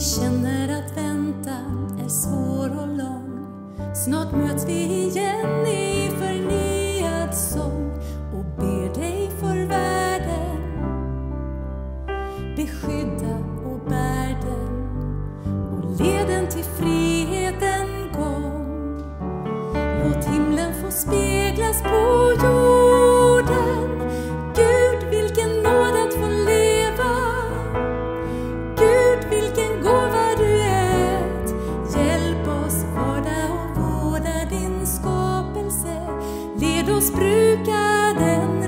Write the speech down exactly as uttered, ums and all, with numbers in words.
känner att väntan är svår och lång. Snart möts vi igen i förnyad sång och ber dig för världen. Beskydda och bär den och led den till friheten gång. Låt himlen få speglas på jorden. Gud, vilken nåd att få leva. Gud, vilken gåva du är. Hjälp oss vårda och vårda din skapelse. Led oss bruka den